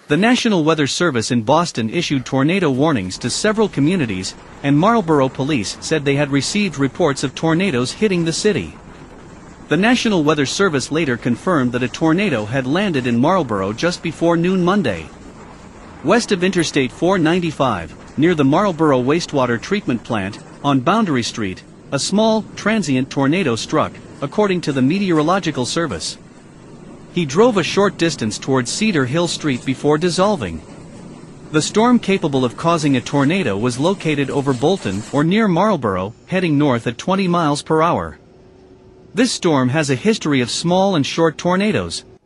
The National Weather Service in Boston issued tornado warnings to several communities, and Marlborough police said they had received reports of tornadoes hitting the city. The National Weather Service later confirmed that a tornado had landed in Marlborough just before noon Monday. West of Interstate 495, near the Marlborough Wastewater Treatment Plant, on Boundary Street, a small, transient tornado struck, according to the Meteorological Service. He drove a short distance towards Cedar Hill Street before dissolving. The storm capable of causing a tornado was located over Bolton or near Marlborough, heading north at 20 miles per hour. This storm has a history of small and short tornadoes,